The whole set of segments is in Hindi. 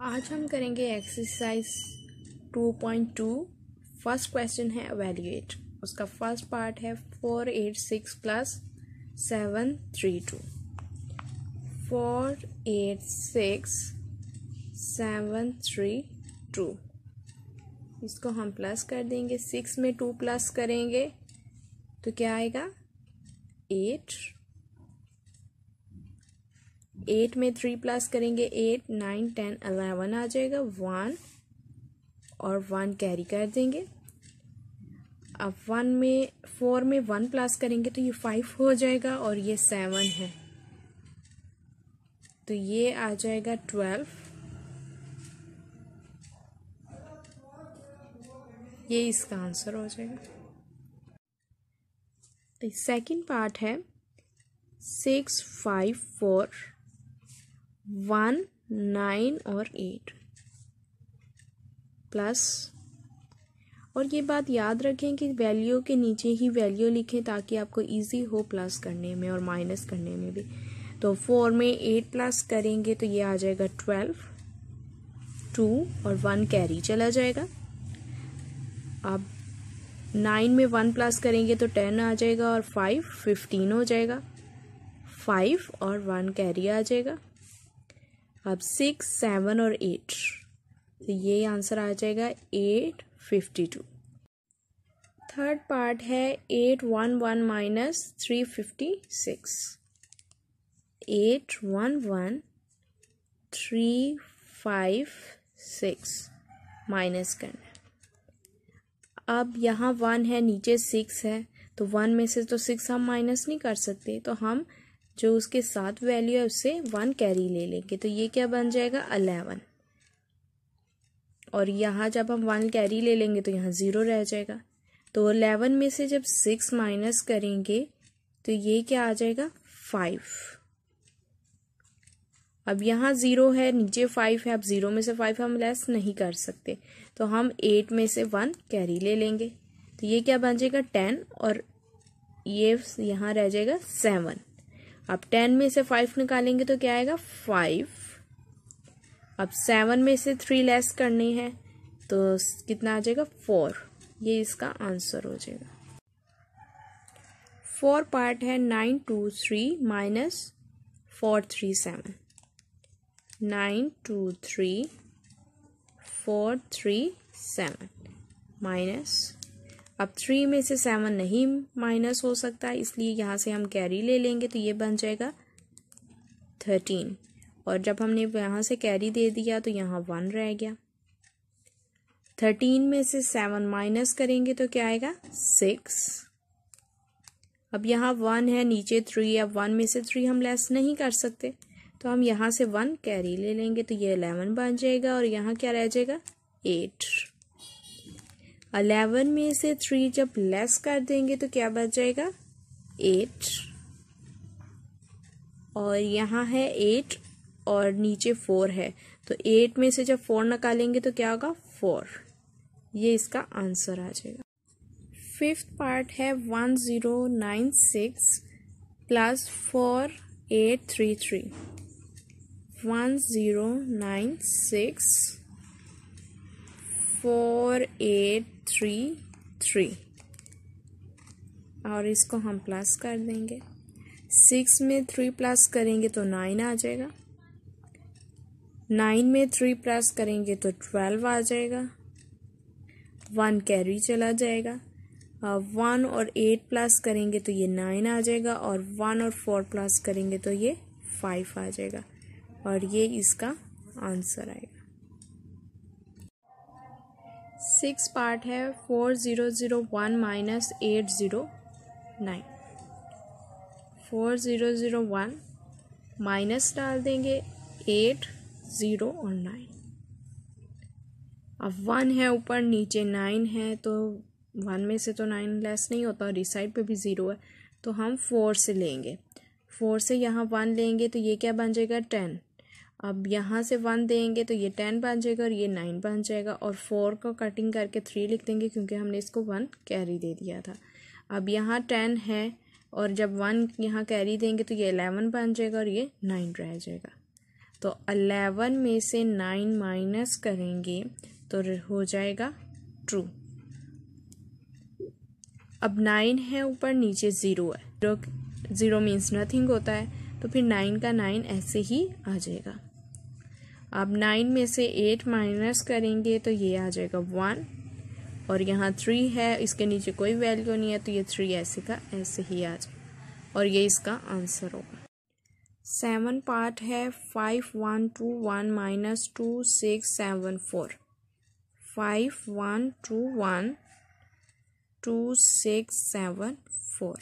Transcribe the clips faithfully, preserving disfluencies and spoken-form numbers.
आज हम करेंगे exercise two point two. First question है एवेल्यूएट। उसका फर्स्ट पार्ट है four eight six plus seven three two. Four eight six seven three two, इसको हम प्लस कर देंगे। सिक्स में टू प्लस करेंगे तो क्या आएगा एट। एट में थ्री प्लस करेंगे एट, नाइन, टेन, अलेवन आ जाएगा। वन और वन कैरी कर देंगे। अब वन में फोर में वन प्लस करेंगे तो ये फाइव हो जाएगा और ये सेवन है तो ये आ जाएगा ट्वेल्व। ये इसका आंसर हो जाएगा। तो सेकंड पार्ट है six five four one nine और एट प्लस, और ये बात याद रखें कि वैल्यू के नीचे ही वैल्यू लिखें ताकि आपको इजी हो प्लस करने में और माइनस करने में भी। तो फोर में एट प्लस करेंगे तो ये आ जाएगा ट्वेल्व। टू और वन कैरी चला जाएगा। अब नाइन में वन प्लस करेंगे तो टेन आ जाएगा और फाइव फिफ्टीन हो जाएगा। फाइव और वन कैरी आ जाएगा। अब सिक्स सेवन और एट तो ये आंसर आ जाएगा eight fifty two. Third part है eight one one minus three fifty six. Eight one one three five six minus करना। अब यहाँ वन है, नीचे सिक्स है, तो वन में से तो सिक्स हम माइनस नहीं कर सकते, तो हम जो उसके साथ वैल्यू है उससे वन कैरी ले लेंगे। तो ये क्या बन जाएगा अलेवन। और यहाँ जब हम वन कैरी ले लेंगे तो यहाँ ज़ीरो रह जाएगा। तो अलेवन में से जब सिक्स माइनस करेंगे तो ये क्या आ जाएगा फाइव। अब यहाँ ज़ीरो है, नीचे फाइव है। अब ज़ीरो में से फाइव हम लेस नहीं कर सकते तो हम एट में से वन कैरी ले लेंगे। तो ये क्या बन जाएगा टेन और ये यहाँ रह जाएगा सेवन। अब टेन में से फाइव निकालेंगे तो क्या आएगा फाइव। अब सेवन में से थ्री लेस करनी है तो कितना आ जाएगा फोर। ये इसका आंसर हो जाएगा। फोर पार्ट है nine two three minus four three seven. Nine two three four three seven minus, अब थ्री में से सेवन नहीं माइनस हो सकता इसलिए यहाँ से हम कैरी ले लेंगे तो ये बन जाएगा थर्टीन। और जब हमने यहाँ से कैरी दे दिया तो यहाँ वन रह गया। थर्टीन में से सेवन माइनस करेंगे तो क्या आएगा सिक्स। अब यहाँ वन है, नीचे थ्री। अब वन में से थ्री हम लेस नहीं कर सकते तो हम यहाँ से वन कैरी ले लेंगे तो ये इलेवन बन जाएगा। और यहाँ क्या रह जाएगा एट। अलेवन में से थ्री जब लेस कर देंगे तो क्या बच जाएगा एट। और यहाँ है एट और नीचे फोर है तो एट में से जब फोर निकालेंगे तो क्या होगा फोर। ये इसका आंसर आ जाएगा। फिफ्थ पार्ट है one zero nine six plus four eight three three. One zero nine six four eight three three और इसको हम प्लस कर देंगे। सिक्स में थ्री प्लस करेंगे तो नाइन आ जाएगा। नाइन में थ्री प्लस करेंगे तो ट्वेल्व आ जाएगा। वन कैरी चला जाएगा। वन और एट प्लस करेंगे तो ये नाइन आ जाएगा। और वन और फोर प्लस करेंगे तो ये फाइव आ जाएगा और ये इसका आंसर आएगा। सिक्स पार्ट है four zero zero one minus eight zero nine. Four zero zero one minus डाल देंगे एट ज़ीरो और नाइन। अब वन है ऊपर, नीचे नाइन है तो वन में से तो नाइन लेस नहीं होता और इस साइड पे भी ज़ीरो है तो हम फोर से लेंगे। फोर से यहाँ वन लेंगे तो ये क्या बन जाएगा टेन। अब यहाँ से वन देंगे तो ये टेन बन जाएगा और ये नाइन बन जाएगा। और फोर को कटिंग करके थ्री लिख देंगे क्योंकि हमने इसको वन कैरी दे दिया था। अब यहाँ टेन है और जब वन यहाँ कैरी देंगे तो ये इलेवन बन जाएगा और ये नाइन रह जाएगा। तो अलेवन में से नाइन माइनस करेंगे तो हो जाएगा ट्रू। अब नाइन है ऊपर, नीचे ज़ीरो है, ज़ीरो ज़ीरो मीन्स नथिंग होता है, तो फिर नाइन का नाइन ऐसे ही आ जाएगा। अब नाइन में से एट माइनस करेंगे तो ये आ जाएगा वन, और यहाँ थ्री है, इसके नीचे कोई वैल्यू नहीं है, तो ये थ्री ऐसे का ऐसे ही आ जाएगा, और ये इसका आंसर होगा। सेवन पार्ट है five one two one minus two six seven four. Five one two one two six seven four.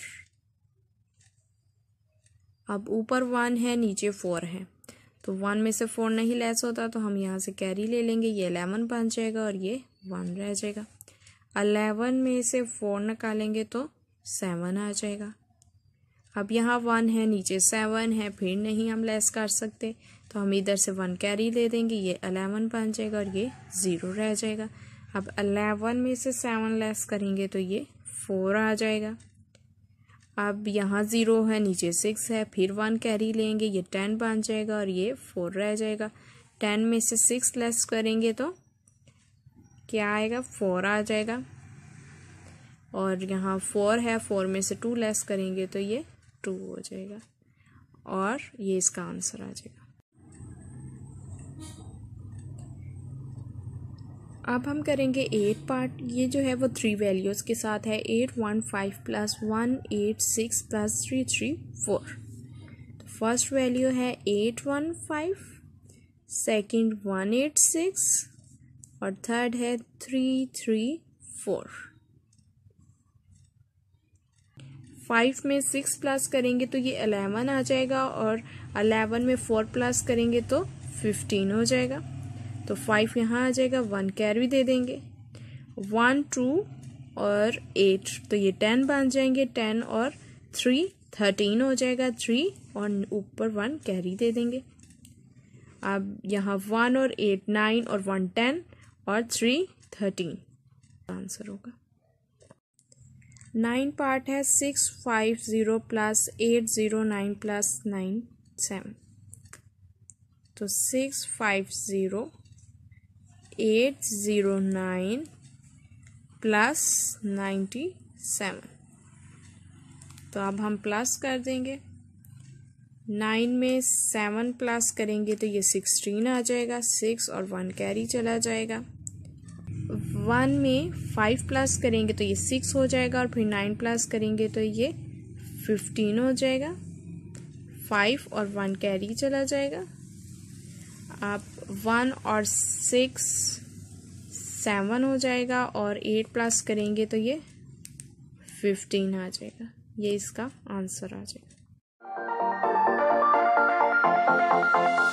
अब ऊपर वन है, नीचे फोर है, तो वन में से फोर नहीं लेस होता, तो हम यहाँ से कैरी ले लेंगे, ये अलेवन बन जाएगा और ये वन रह जाएगा। अलेवन में से फोर निकालेंगे तो सेवन आ जाएगा। अब यहाँ वन है, नीचे सेवन है, फिर नहीं हम लेस कर सकते, तो हम इधर से वन कैरी ले देंगे, ये अलेवन बन जाएगा और ये ज़ीरो रह जाएगा। अब अलेवन में से सेवन लेस करेंगे तो ये फोर आ जाएगा। अब यहाँ ज़ीरो है, नीचे सिक्स है, फिर वन कैरी लेंगे, ये टेन बन जाएगा और ये फोर रह जाएगा। टेन में से सिक्स लेस करेंगे तो क्या आएगा, फोर आ जाएगा। और यहाँ फोर है, फोर में से टू लेस करेंगे तो ये टू हो जाएगा, और ये इसका आंसर आ जाएगा। अब हम करेंगे एट पार्ट। ये जो है वो थ्री वैल्यूज़ के साथ है, eight one five plus one eight six plus three three four. तो फर्स्ट वैल्यू है eight one five, second one eight six, और थर्ड है थ्री थ्री फोर। फाइव में सिक्स प्लस करेंगे तो ये अलेवन आ जाएगा, और अलेवन में फोर प्लस करेंगे तो फिफ्टीन हो जाएगा। तो फाइव यहाँ आ जाएगा, वन कैरी दे देंगे, वन टू और एट, तो ये टेन बन जाएंगे, टेन और थ्री थर्टीन हो जाएगा, थ्री और ऊपर वन कैरी दे देंगे। अब यहाँ वन और एट नाइन, और वन टेन, और थ्री थर्टीन आंसर होगा। नाइन पार्ट है six five zero plus eight zero nine plus nine seven. तो six five zero eight zero nine plus ninety seven. तो अब हम प्लस कर देंगे, नाइन में सेवन प्लस करेंगे तो ये सिक्सटीन आ जाएगा, सिक्स और वन कैरी चला जाएगा। वन में फाइव प्लस करेंगे तो ये सिक्स हो जाएगा, और फिर नाइन प्लस करेंगे तो ये फिफ्टीन हो जाएगा, फाइव और वन कैरी चला जाएगा। अब वन और सिक्स सेवन हो जाएगा, और एट प्लस करेंगे तो ये फिफ्टीन आ जाएगा, ये इसका आंसर आ जाएगा।